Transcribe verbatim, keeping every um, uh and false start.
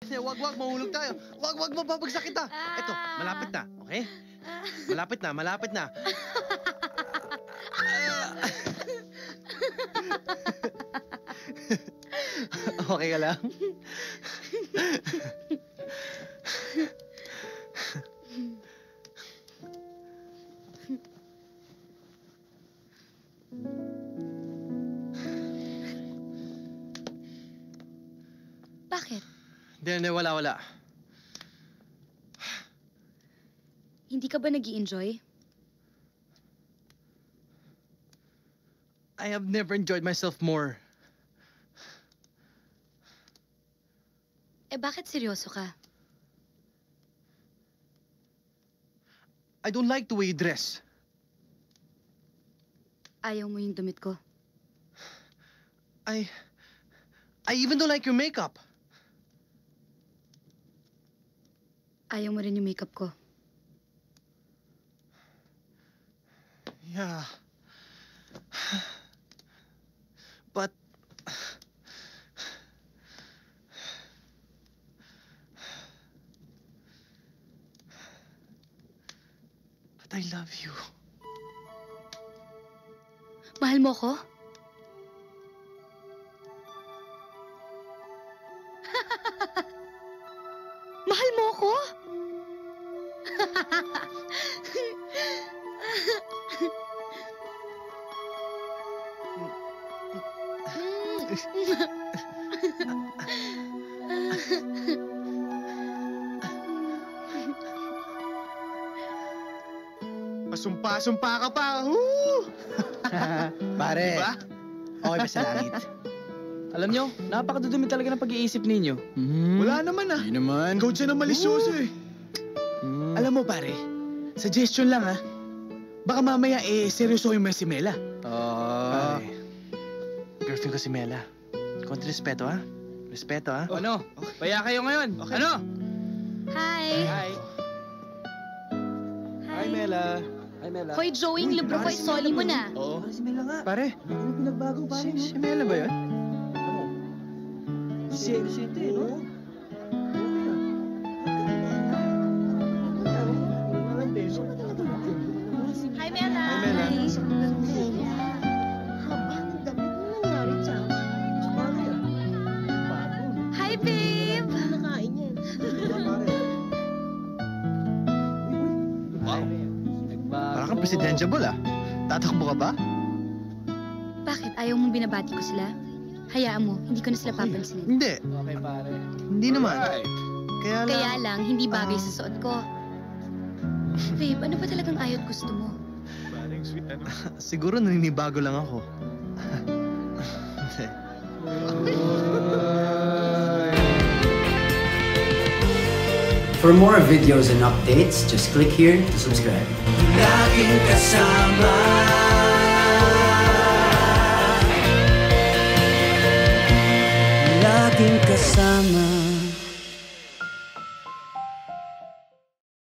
Hindi, wag, wag, mahulog tayo. Wag, wag, mababagsak kita. Eto, malapit na, okay? Malapit na, malapit na. Okay ka lang? Bakit? Hindi, hindi, wala, wala. Hindi ka ba nag-i-enjoy? I have never enjoyed myself more. Eh bakit seryoso ka? I don't like the way you dress. Ayaw mo yung damit ko. I... I even don't like your makeup. Ayaw mo rin yung makeup ko. Yeah. But... But I love you. Mahal mo ko? Mahal mo ko? Pasumpa-sumpa ka pa. Woo! Pare, Diba? okay ba sa langit? Alam nyo, napakadudumi talaga ng pag-iisip ninyo. Mm. Wala naman ah. Hindi naman. Ikaw dyan ang malisyoso eh. Mm. Alam mo pare, suggestion lang ah. Baka mamaya eh, seryoso yung si Mela. Oh. Pare, girlfriend ko si Mela. Konti respeto, ha? Respeto, ha? Ano? Baya kayo ngayon. Okay. Ano? Hi! Hi. Hi, Mela. Hi, Mela. Hoy, Joey, yung libro ko, isoli mo na. Oo. Si Mela nga. Pare, Ano pinagbago pare? si, si Mela ba yun? Si Vicente, no? Hi, Mela! Hi, Mela. Hi, babe! Wow. Nagbago. Parang kang presidentiable, ah. Tatakbo ka ba? Bakit? Ayaw mong binabati ko sila? Hayaan mo, hindi ko na sila papansinin. Hindi. Okay, pare. Hindi naman. Alright. Kaya lang... Kaya lang, hindi bagay Ah. sa suot ko. Babe, ano ba talagang ayaw at gusto mo? Siguro naninibago lang ako. Hindi. For more videos and updates, just click here to subscribe. Laging kasama. Laging kasama.